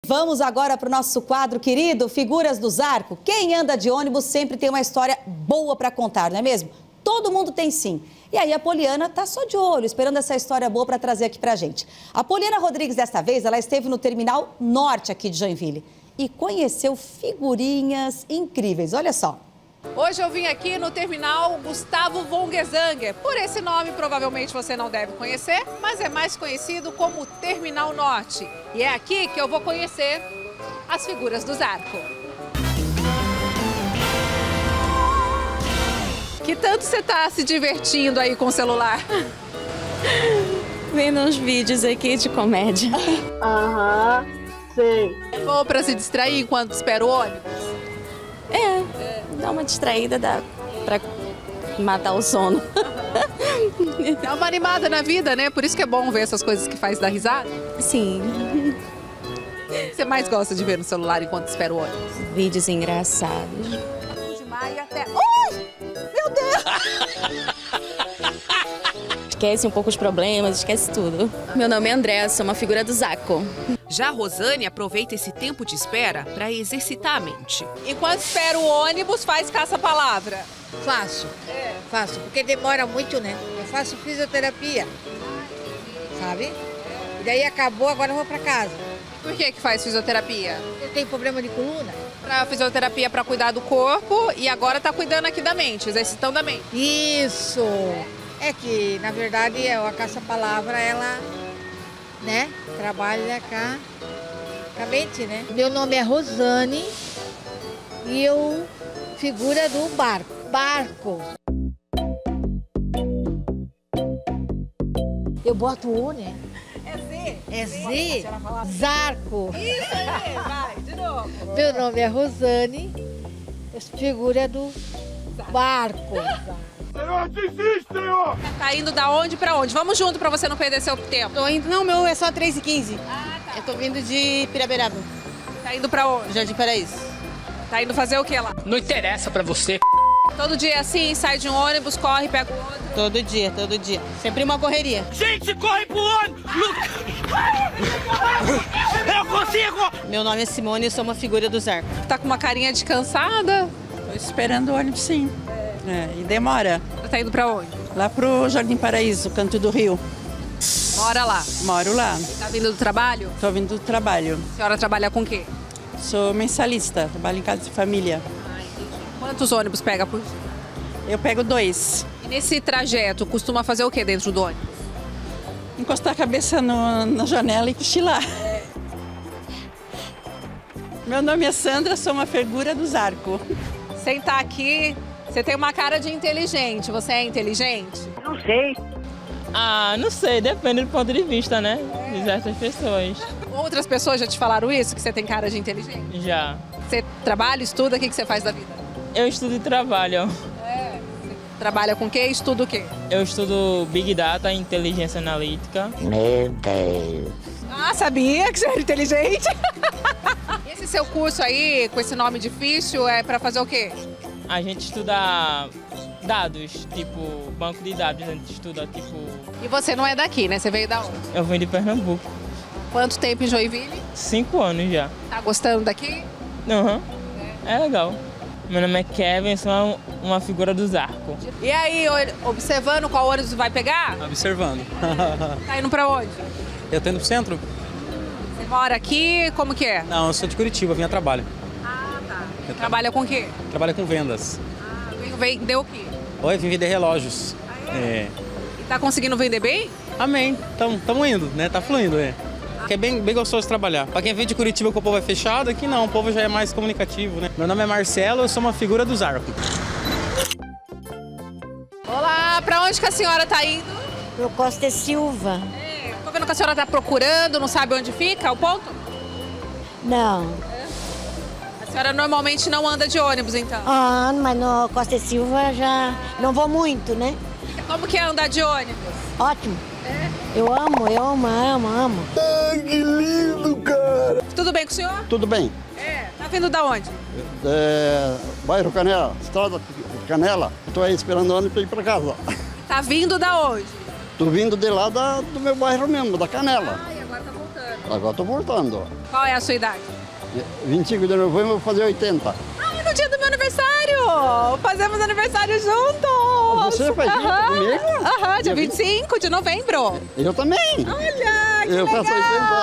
Vamos agora para o nosso quadro querido, Figuras do Zarco. Quem anda de ônibus sempre tem uma história boa para contar, não é mesmo? Todo mundo tem sim. E aí a Poliana está só de olho, esperando essa história boa para trazer aqui para a gente. A Poliana Rodrigues, desta vez, ela esteve no Terminal Norte aqui de Joinville e conheceu figurinhas incríveis. Olha só. Hoje eu vim aqui no terminal Gustavo von Gesanger. Por esse nome, provavelmente você não deve conhecer, mas é mais conhecido como Terminal Norte. E é aqui que eu vou conhecer as figuras do Zarco. Que tanto você está se divertindo aí com o celular? Vendo uns vídeos aqui de comédia. Aham, sei. É bom para se distrair enquanto espera o ônibus? Dá uma distraída, dá pra matar o sono. Dá uma animada na vida, né? Por isso que é bom ver essas coisas que faz dar risada. Sim, O que você mais gosta de ver no celular enquanto espera o ônibus? vídeos engraçados. De maio até... Ui! Meu Deus! Esquece um pouco os problemas, esquece tudo. Meu nome é Andréa, sou uma figura do Zarco. Já a Rosane aproveita esse tempo de espera para exercitar a mente. Enquanto espera o ônibus, faz caça-palavra. Faço. Faço, porque demora muito, né? Eu faço fisioterapia, sabe? E daí acabou, agora eu vou pra casa. Por que faz fisioterapia? Eu tenho problema de coluna. Pra fisioterapia para cuidar do corpo e agora tá cuidando aqui da mente, exercitando a mente. Isso! É que, na verdade, a caça-palavra, ela, né, trabalha com a mente, né? Meu nome é Rosane e eu figura do barco. Eu boto o, né? É Z. É Z? Zarco. Isso aí, vai, de novo. Meu nome é Rosane, eu sou figura do barco. Senhor, desiste, senhor! Tá indo da onde pra onde? Vamos junto pra você não perder seu tempo. Tô indo, não, meu é só 3h15. Ah, tá. Eu tô vindo de Piraberaba, Tá indo pra onde? Jardim Paraíso. Tá indo fazer o que lá? Não interessa pra você. Todo dia é assim, sai de um ônibus, corre, pega o outro. Todo dia, todo dia. Sempre uma correria. Gente, corre pro ônibus! Eu consigo! Meu nome é Simone e sou uma figura do Zarco. Tá com uma carinha de cansada. Tô esperando o ônibus, sim. E demora. Tá indo pra onde? Lá pro Jardim Paraíso, Canto do Rio. Mora lá. Moro lá. Tá vindo do trabalho? Tô vindo do trabalho. A senhora trabalha com o quê? Sou mensalista, trabalho em casa de família. Quantos ônibus pega por dia? Eu pego 2. E nesse trajeto, costuma fazer o que dentro do ônibus? Encostar a cabeça na janela e cochilar. Meu nome é Sandra, sou uma figura do Zarco. Sentar aqui, você tem uma cara de inteligente. Você é inteligente? Não sei. Ah, não sei, depende do ponto de vista, né? De certas pessoas. Outras pessoas já te falaram isso, que você tem cara de inteligente? Já. Você trabalha, estuda, o que você faz da vida? Eu estudo e trabalho. Você trabalha com o quê? Estuda o quê? Eu estudo Big Data e Inteligência Analítica. Meu Deus. Ah, sabia que você era inteligente? Esse seu curso aí, com esse nome difícil, é pra fazer o quê? A gente estuda dados, tipo, banco de dados, a gente estuda, tipo... E você não é daqui, né? Você veio da onde? Eu venho de Pernambuco. Quanto tempo em Joinville? 5 anos já. Tá gostando daqui? Aham. É legal. Meu nome é Kevin, sou uma figura do Zarco. E aí, observando qual ônibus vai pegar? Observando. Tá indo pra onde? Eu tô indo pro centro? Você mora aqui? Como que é? Não, eu sou de Curitiba, vim a trabalho. Ah, tá. Trabalha com o quê? Trabalho com vendas. Ah, vender o quê? Oi, vim vender relógios. E tá conseguindo vender bem? Amém. Tamo indo, né? Tá fluindo, Que é bem gostoso de trabalhar. Pra quem vem de Curitiba que o povo é fechado, aqui não, o povo já é mais comunicativo, né? Meu nome é Marcelo, eu sou uma figura do Zarco. Olá, pra onde que a senhora tá indo? Pro Costa Silva. Tô vendo que a senhora tá procurando, não sabe onde fica o ponto? Não. A senhora normalmente não anda de ônibus, então? Ah, mas no Costa Silva já não vou muito, né? Como que é andar de ônibus? Ótimo. Eu amo. Ai, que lindo, cara! Tudo bem com o senhor? Tudo bem. Tá vindo da onde? Bairro Canela, estrada Canela. Estou aí esperando o ônibus para ir para casa. Tá vindo da onde? Estou vindo de lá do meu bairro mesmo, da Canela. E agora tá voltando. Agora estou voltando. Qual é a sua idade? 25 de novembro eu vou fazer 80. Ah, no dia do meu aniversário! Fazemos aniversário juntos! Você faz junto comigo? Aham, dia 25 de novembro. Eu também. Olha, que eu legal! faço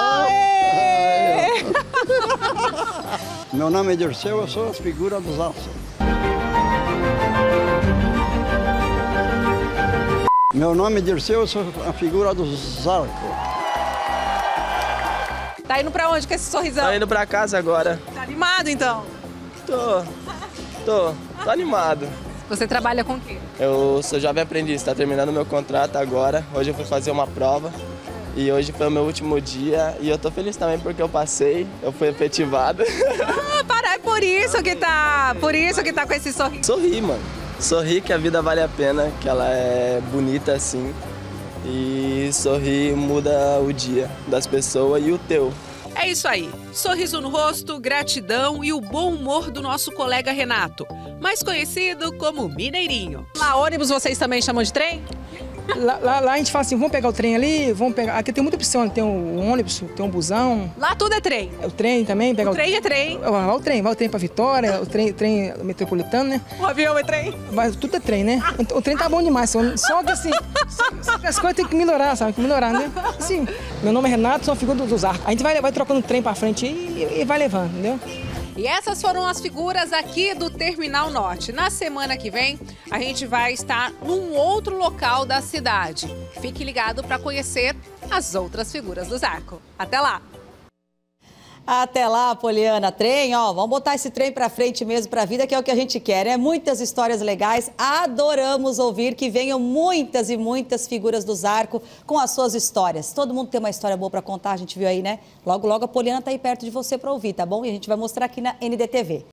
80 anos. Meu nome é Dirceu, eu sou a figura dos Arcos. Meu nome é Dirceu, eu sou a figura dos Arcos. Tá indo pra onde com esse sorrisão? Tô indo pra casa agora. Tá animado, então? Tô animado. Você trabalha com o quê? Eu sou jovem aprendiz, tá terminando meu contrato agora. Hoje eu fui fazer uma prova e hoje foi o meu último dia e eu tô feliz também porque eu passei, eu fui efetivado. É por isso que tá com esse sorriso. Sorri, mano. Sorri que a vida vale a pena, que ela é bonita assim. E sorrir muda o dia das pessoas e o teu. É isso aí. Sorriso no rosto, gratidão e o bom humor do nosso colega Renato, mais conhecido como Mineirinho. Lá, ônibus vocês também chamam de trem? Lá a gente fala assim, vamos pegar o trem ali, vamos pegar... Aqui tem muita opção, tem um ônibus, tem um busão. Lá tudo é trem? O trem também. O trem é trem? Vai o trem pra Vitória, o trem metropolitano, né? O avião é trem? Mas tudo é trem, né? O trem tá bom demais, só que assim, as coisas tem que melhorar, sabe? Que melhorar, né? Assim, meu nome é Renato, sou uma figura dos Arcos. A gente vai trocando o trem pra frente e vai levando, entendeu? E essas foram as figuras aqui do Terminal Norte. Na semana que vem, a gente vai estar num outro local da cidade. Fique ligado para conhecer as outras figuras do Zarco. Até lá! Até lá, Poliana. Trem, ó, vamos botar esse trem pra frente mesmo pra vida, que é o que a gente quer, né? Muitas histórias legais, adoramos ouvir que venham muitas e muitas figuras do Zarco com as suas histórias. Todo mundo tem uma história boa pra contar, a gente viu aí, né? Logo, logo a Poliana tá aí perto de você pra ouvir, tá bom? E a gente vai mostrar aqui na NDTV.